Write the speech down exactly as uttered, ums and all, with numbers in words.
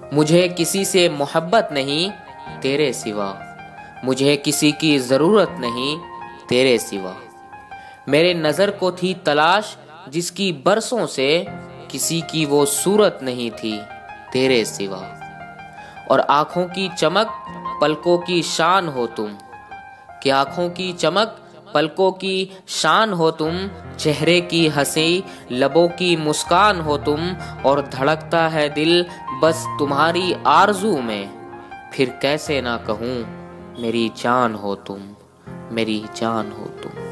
मुझे किसी से मोहब्बत नहीं तेरे सिवा, मुझे किसी की ज़रूरत नहीं तेरे सिवा। मेरे नज़र को थी तलाश जिसकी बरसों से, किसी की वो सूरत नहीं थी तेरे सिवा। और आँखों की चमक पलकों की शान हो तुम, कि आँखों की चमक पलकों की शान हो तुम, चेहरे की हंसी लबों की मुस्कान हो तुम। और धड़कता है दिल बस तुम्हारी आरज़ू में, फिर कैसे ना कहूँ मेरी जान हो तुम, मेरी जान हो तुम।